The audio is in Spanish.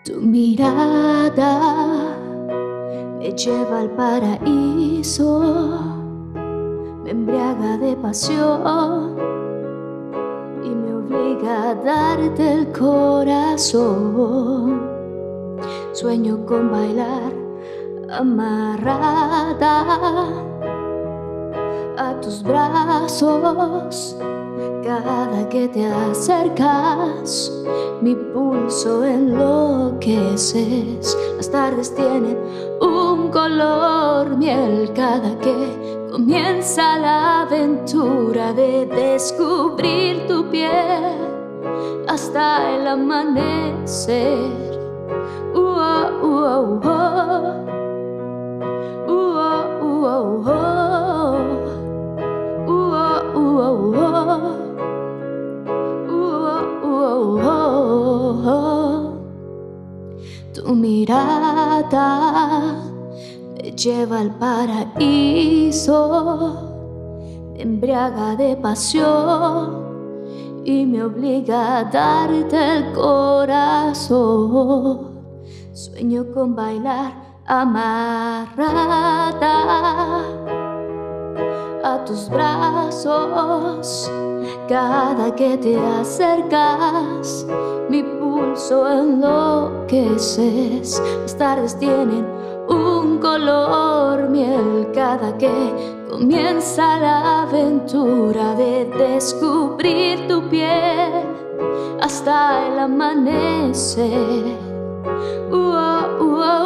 Tu mirada me lleva al paraíso, me embriaga de pasión y me obliga a darte el corazón. Sueño con bailar amarrada a tus brazos. Cada que te acercas, mi pulso enloqueces. Las tardes tienen un color miel. Cada que comienza la aventura de descubrir tu piel hasta el amanecer. Tu mirada me lleva al paraíso, me embriaga de pasión y me obliga a darte el corazón. Sueño con bailar amarrada a tus brazos. Cada que te acercas, mi pulso enloqueces. Las tardes tienen un color miel. Cada que comienza la aventura de descubrir tu piel hasta el amanecer.